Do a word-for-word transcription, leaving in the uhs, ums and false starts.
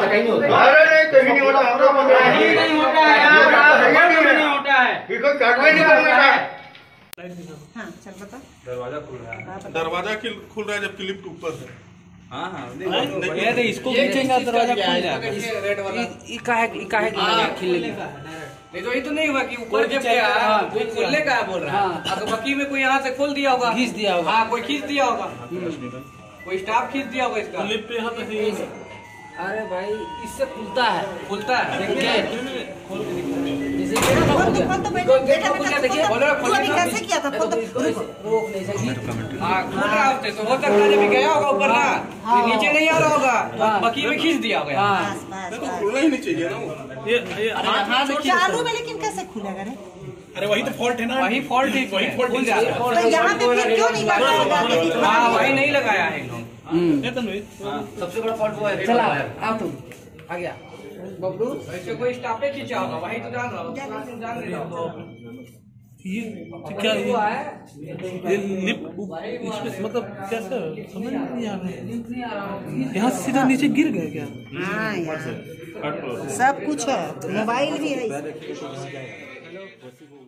कहीं नहीं होता। अरे नहीं कहीं नहीं होता, हमरा बंद कहीं नहीं होता है यार, नहीं होता है। इसको कार्रवाई नहीं करना है। हाँ चल बता। दरवाजा खुल रहा है, दरवाजा खुल रहा है जबकि लिफ्ट ऊपर है। हाँ हाँ ये तो इसको खींचेंगे दरवाजा खुल जाएगा। रेड वाला ये काहे ये काहे खिलने का नहीं तो ये तो नहीं हुआ कि ऊपर जब गया वो खुलने का बोल रहा है। तो बाकी में कोई यहाँ से खोल दिया होगा, खींच दिया होगा। हाँ कोई खींच दिया होगा, कोई स्टाफ खींच दिया होगा इसका। लिफ्ट यहाँ पे है। अरे भाई इससे खुलता है, खुलता है देखिए खोल के दिखा। जैसे खोल तो खोल तो बेटा बेटा खोल के बेटा देखिए, खोल बोलो तो- तू अभी कैसे किया था? खोल तो रोक नहीं सकती। हाँ खुल रहा है तो हो सकता है जब गया होगा ऊपर ना हाँ। नीचे नहीं आ रहा होगा, बाकी में खींच दिया होगा। हाँ बस बस तो बस। खुलना ही नहीं चाहिए ना वो। ये ये यहाँ से खींच- चालू में लेकिन कैसे खुलेगा रे? अरे वही तो फॉल्ट है ना, वही फॉल्ट है, वही फॉल्ट खुल जाता है। तो यहाँ पे फिर क्यों नहीं लगाया लगा के दिखा हाँ दिया? वही नहीं लगाया है लोग। सबसे बड़ा फॉल्ट वो है। चला आ तुम आ गया बबलू। वैसे कोई स्टाफ पे खींचा होगा, वही तो जान रहा हूँ, जान नहीं रहा हूँ। ये क्या ये लिप इसमें मतलब कैसे समझ नहीं आ रहा। यहाँ से सीधा नीचे गिर गए क्या? हाँ यार सब कुछ है, मोबाइल भी है।